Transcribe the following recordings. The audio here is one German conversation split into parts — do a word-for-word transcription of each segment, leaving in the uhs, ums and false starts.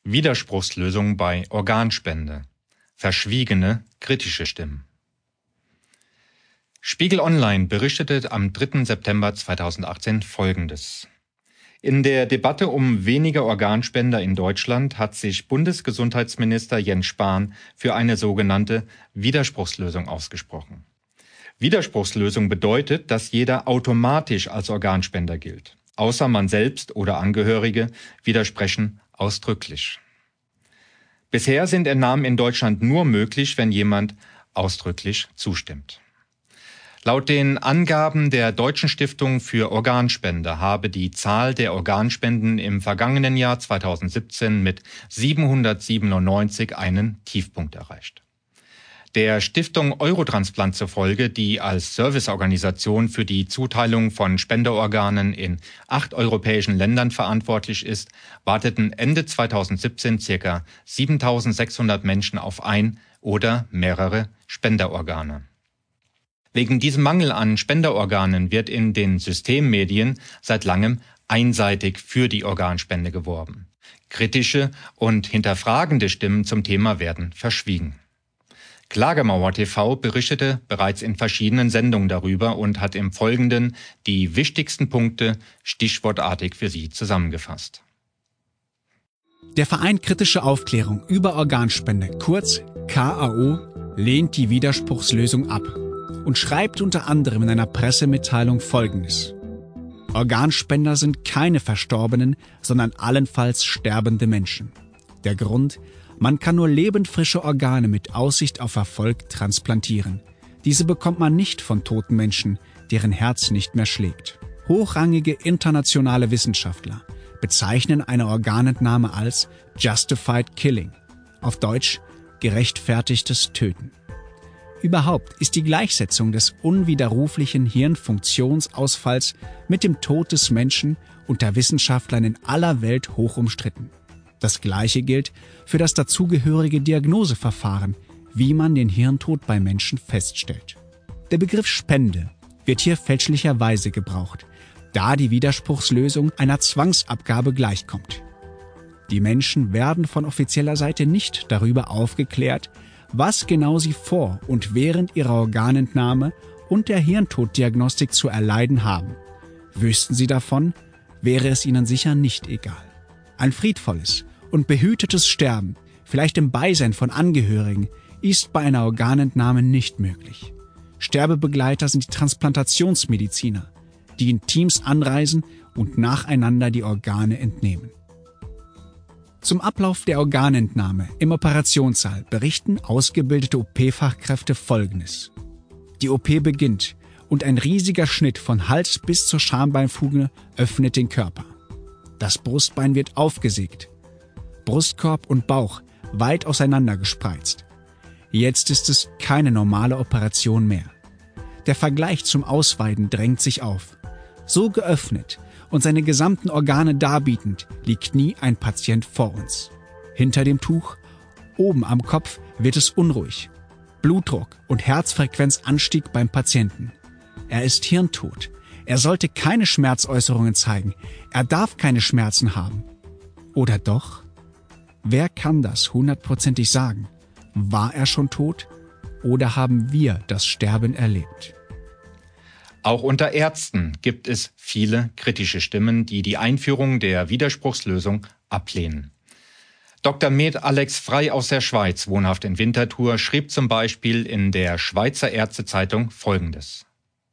Widerspruchslösung bei Organspende. Verschwiegene, kritische Stimmen. Spiegel Online berichtete am dritten September zweitausendachtzehn Folgendes. In der Debatte um weniger Organspender in Deutschland hat sich Bundesgesundheitsminister Jens Spahn für eine sogenannte Widerspruchslösung ausgesprochen. Widerspruchslösung bedeutet, dass jeder automatisch als Organspender gilt, außer man selbst oder Angehörige widersprechen ausdrücklich. Bisher sind Entnahmen in Deutschland nur möglich, wenn jemand ausdrücklich zustimmt. Laut den Angaben der Deutschen Stiftung für Organspende habe die Zahl der Organspenden im vergangenen Jahr zweitausendsiebzehn mit siebenhundertsiebenundneunzig einen Tiefpunkt erreicht. Der Stiftung Eurotransplant zufolge, die als Serviceorganisation für die Zuteilung von Spenderorganen in acht europäischen Ländern verantwortlich ist, warteten Ende zweitausendsiebzehn ca. siebentausendsechshundert Menschen auf ein oder mehrere Spenderorgane. Wegen diesem Mangel an Spenderorganen wird in den Systemmedien seit langem einseitig für die Organspende geworben. Kritische und hinterfragende Stimmen zum Thema werden verschwiegen. Klagemauer T V berichtete bereits in verschiedenen Sendungen darüber und hat im Folgenden die wichtigsten Punkte stichwortartig für Sie zusammengefasst. Der Verein Kritische Aufklärung über Organspende, kurz K A O, lehnt die Widerspruchslösung ab und schreibt unter anderem in einer Pressemitteilung Folgendes. Organspender sind keine Verstorbenen, sondern allenfalls sterbende Menschen. Der Grund: Man kann nur lebendfrische Organe mit Aussicht auf Erfolg transplantieren. Diese bekommt man nicht von toten Menschen, deren Herz nicht mehr schlägt. Hochrangige internationale Wissenschaftler bezeichnen eine Organentnahme als Justified Killing, auf Deutsch gerechtfertigtes Töten. Überhaupt ist die Gleichsetzung des unwiderruflichen Hirnfunktionsausfalls mit dem Tod des Menschen unter Wissenschaftlern in aller Welt hoch umstritten. Das Gleiche gilt für das dazugehörige Diagnoseverfahren, wie man den Hirntod bei Menschen feststellt. Der Begriff Spende wird hier fälschlicherweise gebraucht, da die Widerspruchslösung einer Zwangsabgabe gleichkommt. Die Menschen werden von offizieller Seite nicht darüber aufgeklärt, was genau sie vor und während ihrer Organentnahme und der Hirntoddiagnostik zu erleiden haben. Wüssten sie davon, wäre es ihnen sicher nicht egal. Ein friedvolles und behütetes Sterben, vielleicht im Beisein von Angehörigen, ist bei einer Organentnahme nicht möglich. Sterbebegleiter sind die Transplantationsmediziner, die in Teams anreisen und nacheinander die Organe entnehmen. Zum Ablauf der Organentnahme im Operationssaal berichten ausgebildete O P-Fachkräfte Folgendes. Die O P beginnt und ein riesiger Schnitt von Hals bis zur Schambeinfuge öffnet den Körper. Das Brustbein wird aufgesägt, Brustkorb und Bauch weit auseinander gespreizt. Jetzt ist es keine normale Operation mehr. Der Vergleich zum Ausweiden drängt sich auf. So geöffnet und seine gesamten Organe darbietend liegt nie ein Patient vor uns. Hinter dem Tuch, oben am Kopf, wird es unruhig. Blutdruck und Herzfrequenzanstieg beim Patienten. Er ist hirntot. Er sollte keine Schmerzäußerungen zeigen. Er darf keine Schmerzen haben. Oder doch? Wer kann das hundertprozentig sagen? War er schon tot? Oder haben wir das Sterben erlebt? Auch unter Ärzten gibt es viele kritische Stimmen, die die Einführung der Widerspruchslösung ablehnen. Doktor Med Alex Frey aus der Schweiz, wohnhaft in Winterthur, schrieb zum Beispiel in der Schweizer Ärztezeitung Folgendes.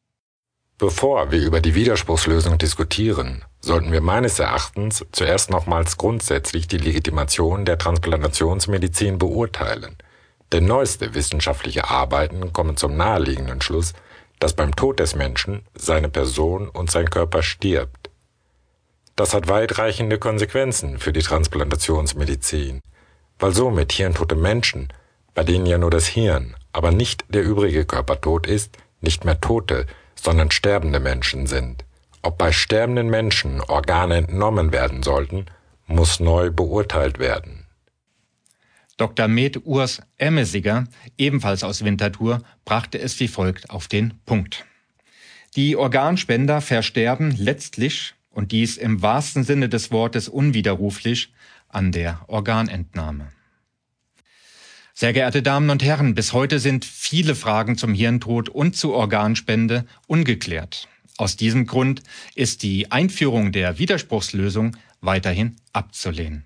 Bevor wir über die Widerspruchslösung diskutieren, sollten wir meines Erachtens zuerst nochmals grundsätzlich die Legitimation der Transplantationsmedizin beurteilen. Denn neueste wissenschaftliche Arbeiten kommen zum naheliegenden Schluss, dass beim Tod des Menschen seine Person und sein Körper stirbt. Das hat weitreichende Konsequenzen für die Transplantationsmedizin, weil somit hirntote Menschen, bei denen ja nur das Hirn, aber nicht der übrige Körper tot ist, nicht mehr tote, sondern sterbende Menschen sind. Ob bei sterbenden Menschen Organe entnommen werden sollten, muss neu beurteilt werden. Doktor Med Urs Ermesiger, ebenfalls aus Winterthur, brachte es wie folgt auf den Punkt. Die Organspender versterben letztlich, und dies im wahrsten Sinne des Wortes unwiderruflich, an der Organentnahme. Sehr geehrte Damen und Herren, bis heute sind viele Fragen zum Hirntod und zu Organspende ungeklärt. Aus diesem Grund ist die Einführung der Widerspruchslösung weiterhin abzulehnen.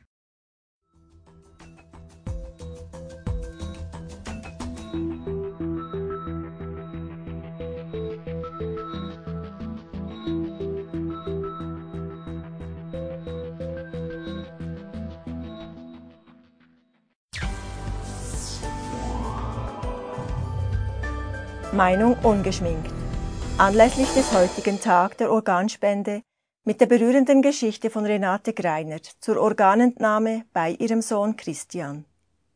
Meinung ungeschminkt. Anlässlich des heutigen Tag der Organspende mit der berührenden Geschichte von Renate Greinert zur Organentnahme bei ihrem Sohn Christian.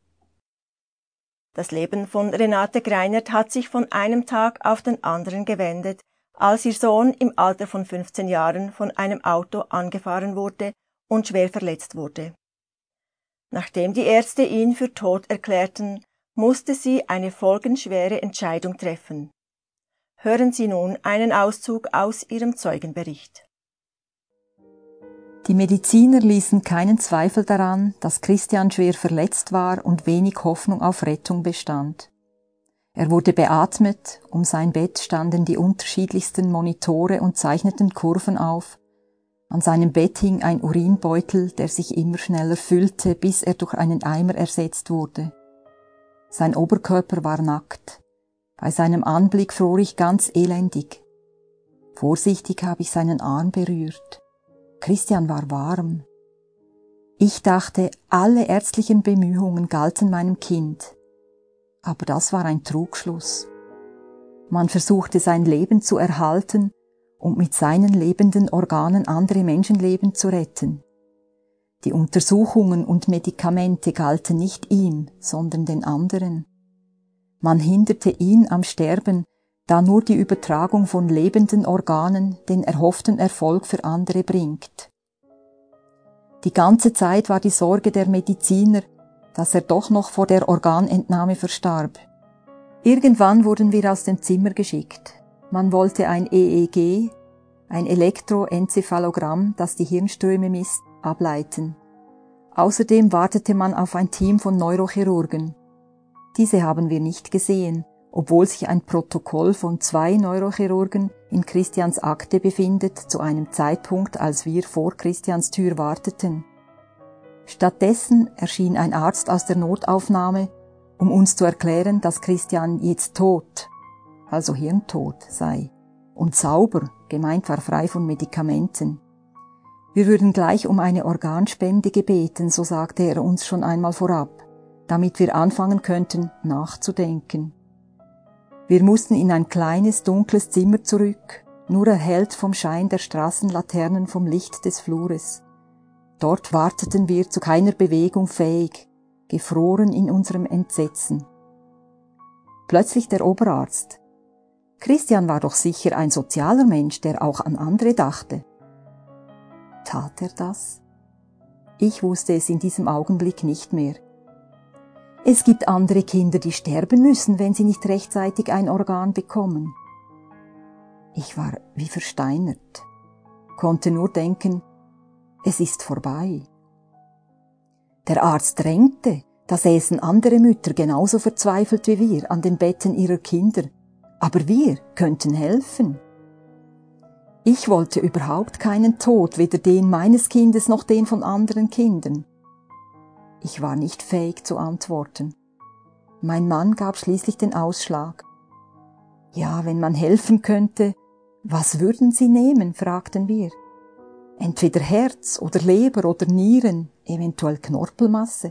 Das Leben von Renate Greinert hat sich von einem Tag auf den anderen gewendet, als ihr Sohn im Alter von fünfzehn Jahren von einem Auto angefahren wurde und schwer verletzt wurde. Nachdem die Ärzte ihn für tot erklärten, musste sie eine folgenschwere Entscheidung treffen. Hören Sie nun einen Auszug aus ihrem Zeugenbericht. Die Mediziner ließen keinen Zweifel daran, dass Christian schwer verletzt war und wenig Hoffnung auf Rettung bestand. Er wurde beatmet, um sein Bett standen die unterschiedlichsten Monitore und zeichneten Kurven auf. An seinem Bett hing ein Urinbeutel, der sich immer schneller füllte, bis er durch einen Eimer ersetzt wurde. Sein Oberkörper war nackt. Bei seinem Anblick fror ich ganz elendig. Vorsichtig habe ich seinen Arm berührt. Christian war warm. Ich dachte, alle ärztlichen Bemühungen galten meinem Kind. Aber das war ein Trugschluss. Man versuchte sein Leben zu erhalten und mit seinen lebenden Organen andere Menschenleben zu retten. Die Untersuchungen und Medikamente galten nicht ihm, sondern den anderen. Man hinderte ihn am Sterben, da nur die Übertragung von lebenden Organen den erhofften Erfolg für andere bringt. Die ganze Zeit war die Sorge der Mediziner, dass er doch noch vor der Organentnahme verstarb. Irgendwann wurden wir aus dem Zimmer geschickt. Man wollte ein E E G, ein Elektroenzephalogramm, das die Hirnströme misst, ableiten. Außerdem wartete man auf ein Team von Neurochirurgen. Diese haben wir nicht gesehen, obwohl sich ein Protokoll von zwei Neurochirurgen in Christians Akte befindet, zu einem Zeitpunkt, als wir vor Christians Tür warteten. Stattdessen erschien ein Arzt aus der Notaufnahme, um uns zu erklären, dass Christian jetzt tot, also hirntot sei, und sauber, gemeint war frei von Medikamenten. Wir würden gleich um eine Organspende gebeten, so sagte er uns schon einmal vorab, damit wir anfangen könnten, nachzudenken. Wir mussten in ein kleines, dunkles Zimmer zurück, nur erhellt vom Schein der Straßenlaternen vom Licht des Flures. Dort warteten wir zu keiner Bewegung fähig, gefroren in unserem Entsetzen. Plötzlich der Oberarzt. Christian war doch sicher ein sozialer Mensch, der auch an andere dachte. Tat er das? Ich wusste es in diesem Augenblick nicht mehr. Es gibt andere Kinder, die sterben müssen, wenn sie nicht rechtzeitig ein Organ bekommen. Ich war wie versteinert, konnte nur denken, es ist vorbei. Der Arzt drängte, da säßen andere Mütter genauso verzweifelt wie wir an den Betten ihrer Kinder, aber wir könnten helfen. Ich wollte überhaupt keinen Tod, weder den meines Kindes noch den von anderen Kindern. Ich war nicht fähig zu antworten. Mein Mann gab schließlich den Ausschlag. Ja, wenn man helfen könnte, was würden Sie nehmen, fragten wir. Entweder Herz oder Leber oder Nieren, eventuell Knorpelmasse.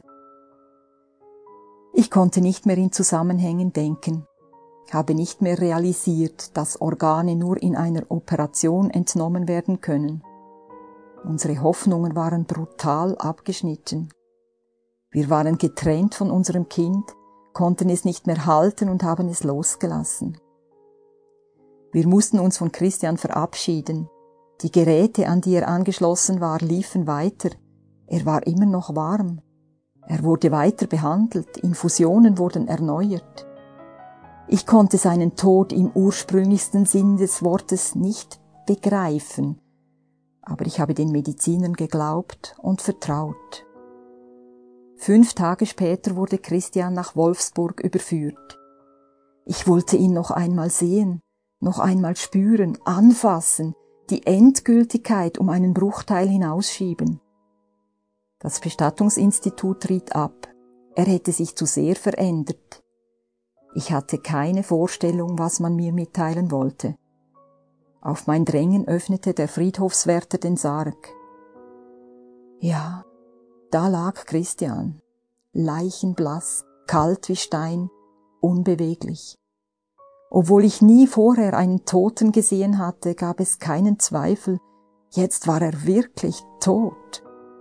Ich konnte nicht mehr in Zusammenhängen denken, habe nicht mehr realisiert, dass Organe nur in einer Operation entnommen werden können. Unsere Hoffnungen waren brutal abgeschnitten. Wir waren getrennt von unserem Kind, konnten es nicht mehr halten und haben es losgelassen. Wir mussten uns von Christian verabschieden. Die Geräte, an die er angeschlossen war, liefen weiter. Er war immer noch warm. Er wurde weiter behandelt, Infusionen wurden erneuert. Ich konnte seinen Tod im ursprünglichsten Sinn des Wortes nicht begreifen, aber ich habe den Medizinern geglaubt und vertraut. Fünf Tage später wurde Christian nach Wolfsburg überführt. Ich wollte ihn noch einmal sehen, noch einmal spüren, anfassen, die Endgültigkeit um einen Bruchteil hinausschieben. Das Bestattungsinstitut riet ab. Er hätte sich zu sehr verändert. Ich hatte keine Vorstellung, was man mir mitteilen wollte. Auf mein Drängen öffnete der Friedhofswärter den Sarg. Ja, da lag Christian, leichenblass, kalt wie Stein, unbeweglich. Obwohl ich nie vorher einen Toten gesehen hatte, gab es keinen Zweifel, jetzt war er wirklich tot.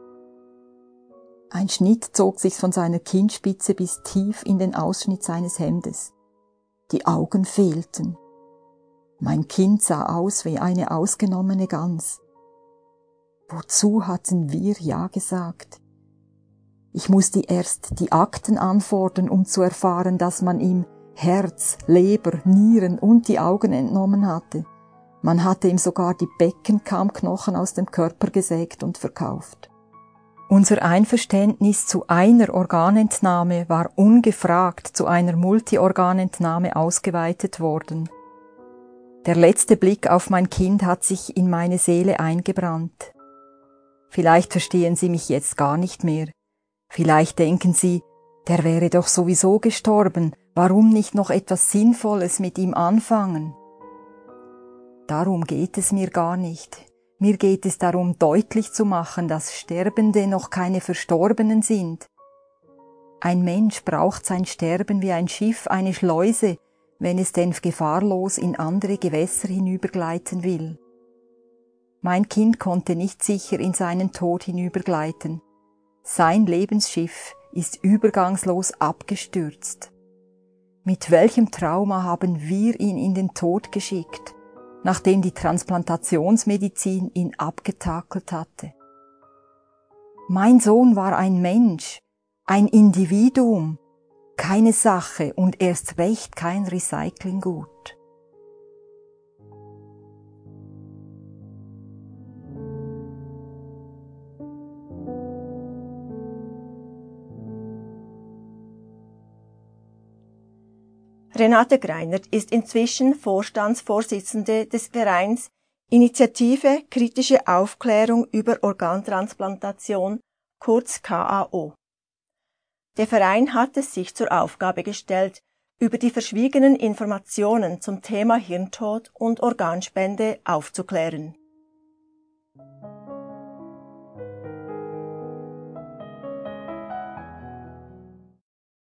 Ein Schnitt zog sich von seiner Kinnspitze bis tief in den Ausschnitt seines Hemdes. Die Augen fehlten. Mein Kind sah aus wie eine ausgenommene Gans. Wozu hatten wir Ja gesagt? Ich musste erst die Akten anfordern, um zu erfahren, dass man ihm Herz, Leber, Nieren und die Augen entnommen hatte. Man hatte ihm sogar die Beckenkammknochen aus dem Körper gesägt und verkauft. Unser Einverständnis zu einer Organentnahme war ungefragt zu einer Multiorganentnahme ausgeweitet worden. Der letzte Blick auf mein Kind hat sich in meine Seele eingebrannt. Vielleicht verstehen Sie mich jetzt gar nicht mehr. Vielleicht denken Sie, der wäre doch sowieso gestorben, warum nicht noch etwas Sinnvolles mit ihm anfangen? Darum geht es mir gar nicht. Mir geht es darum, deutlich zu machen, dass Sterbende noch keine Verstorbenen sind. Ein Mensch braucht sein Sterben wie ein Schiff eine Schleuse, wenn es denn gefahrlos in andere Gewässer hinübergleiten will. Mein Kind konnte nicht sicher in seinen Tod hinübergleiten. Sein Lebensschiff ist übergangslos abgestürzt. Mit welchem Trauma haben wir ihn in den Tod geschickt, nachdem die Transplantationsmedizin ihn abgetakelt hatte? Mein Sohn war ein Mensch, ein Individuum, keine Sache und erst recht kein Recyclinggut. Renate Greinert ist inzwischen Vorstandsvorsitzende des Vereins Initiative Kritische Aufklärung über Organtransplantation, kurz K A O. Der Verein hat es sich zur Aufgabe gestellt, über die verschwiegenen Informationen zum Thema Hirntod und Organspende aufzuklären.